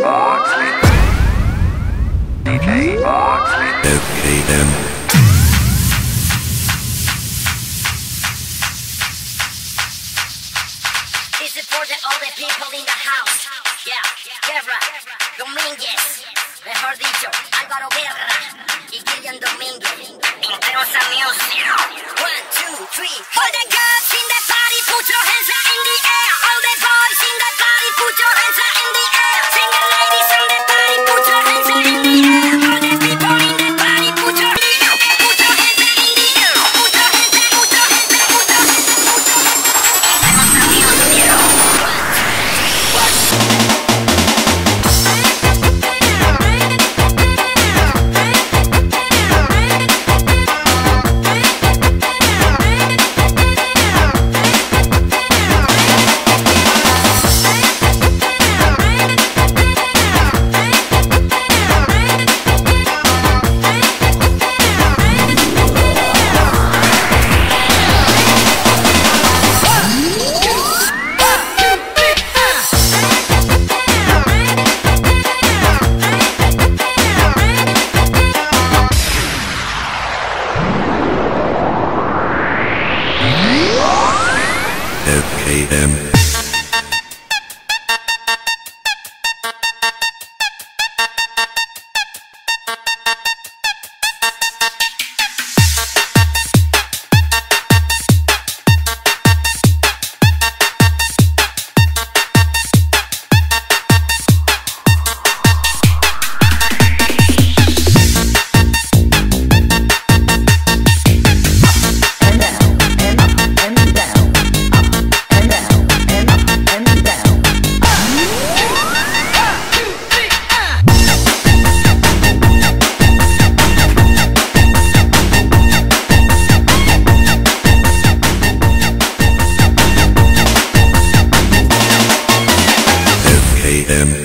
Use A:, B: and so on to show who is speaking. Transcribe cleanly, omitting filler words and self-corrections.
A: FKM.
B: This is for all the people in the house. Yeah, Guerra, Domínguez, mejor dicho, Álvaro Guerra y Killian Domínguez. Intrusa Music. 1, 2, 3. All the girls in the party, put your hands up in the air. All the boys in the party, put your hands up in the air. Single ladies in the party, put your hands up in the air. All the people in the party, put your hands up in the air. Put your hands up, put your hands up, put your hands up, put your hands up. Intrusa Music.
A: FKM. FKM.